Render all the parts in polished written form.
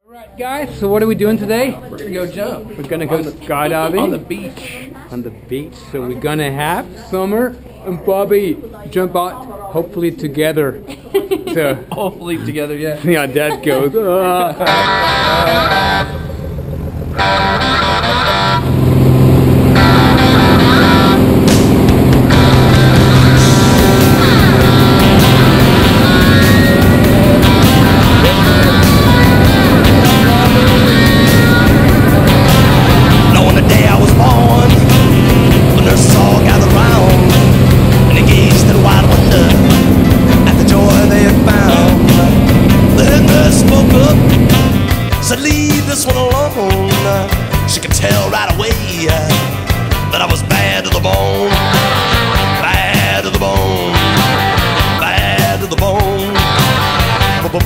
Alright guys, so what are we doing today? We're gonna go jump. We're gonna go skydiving. On the beach. On the beach. So we're gonna have Summer and Bobby jump out, hopefully together. So Hopefully together, yeah. yeah, Dad goes. Said leave this one alone. She could tell right away that I was bad to the bone. Bad to the bone. Bad to the bone. Bad.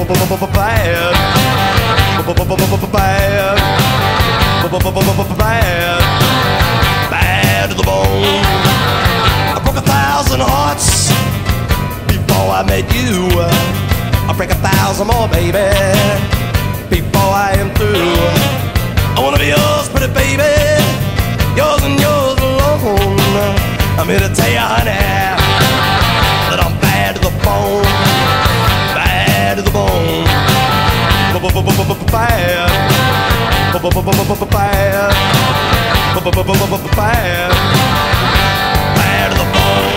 Bad. Bad to the bone. I broke 1,000 hearts before I met you. I'll break 1,000 more, baby, before I am through. I wanna be yours, pretty baby, yours and yours alone. I'm here to tell you, honey, that I'm bad to the bone. Bad to the bone. Bad. Bad. Bad to the bone.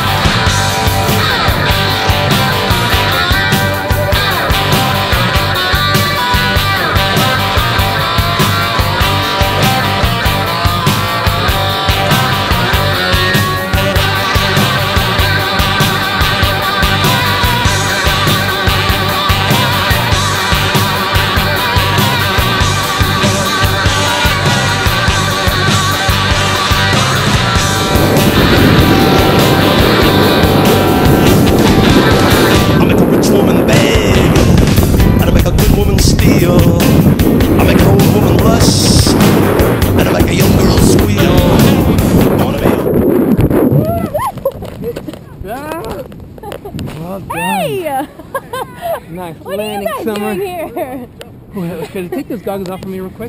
Well done. Hey! Nice What landing, are you guys Summer. doing here? Well, can you take those goggles off for me real quick?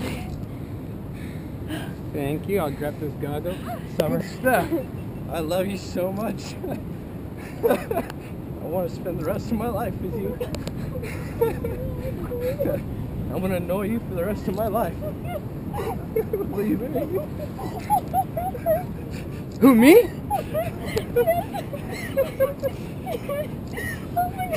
Thank you. I'll grab those goggles. Summer stuff. I love you so much. I want to spend the rest of my life with you. I'm gonna know you for the rest of my life. Believe it. Who, me? Oh my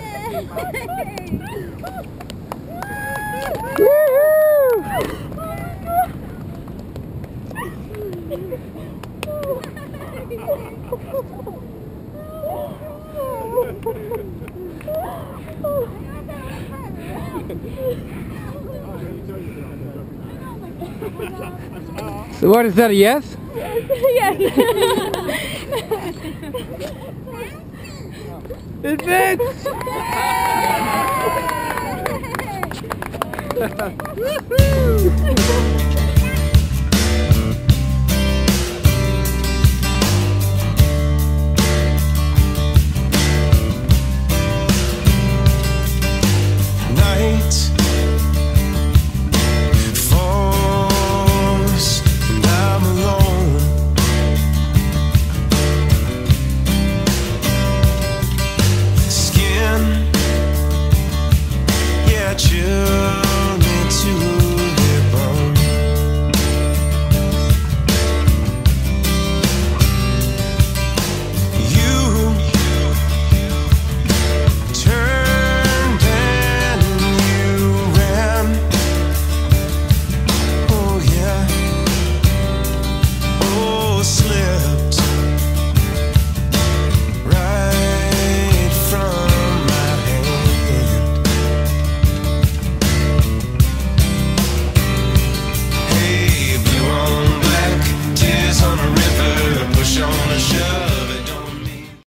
So what, is that a yes? Yeah. It fits! Woohoo!